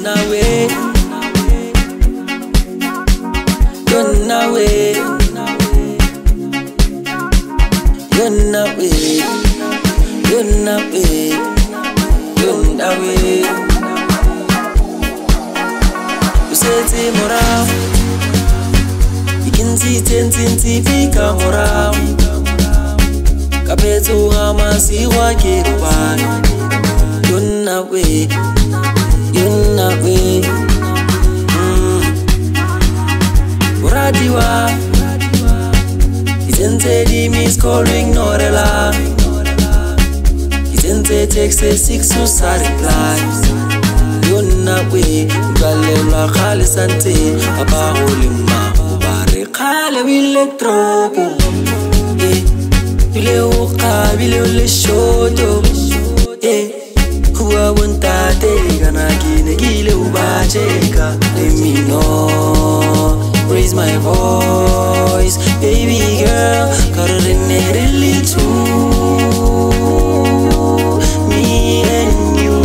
way, yona way, yona way, yona way, yona way. You say ti mora, ikinti tenti fika mora. Kapetu hama siwa kirubano. Yona way, yona way. Muradiwa, itente di miss calling norela. Itente text 6 to reply. Yona way, galera khali sante abahulima ubare khale biletropo. Bile uka bile ule shoto. Kuwa wontate gana kine gile ubacheka. Let me know, raise my voice, baby girl. Karene really true, me and you.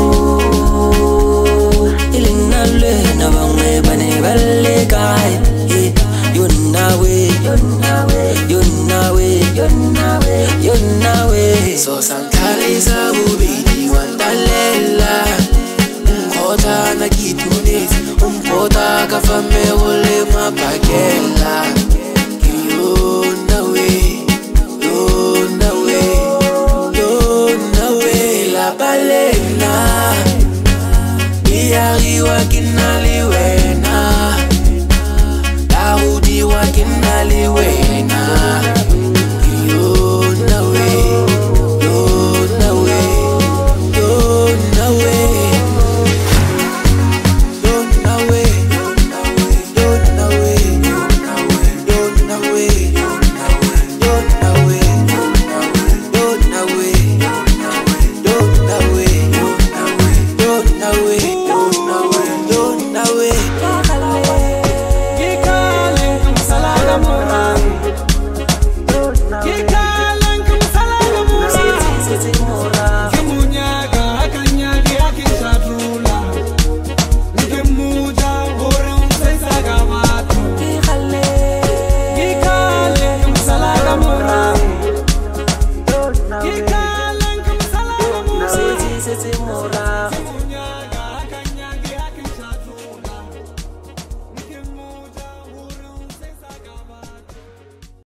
Ilina le na bangwe bane bale kai. Yona way, yona way, yona way, yona way, yona way. So sankale zabubidi wandalela. Umpota na kitunezi, umpota kafame ule mapakela. Yona way, yona way, yona way. La balena, iyariwa kinaliwa.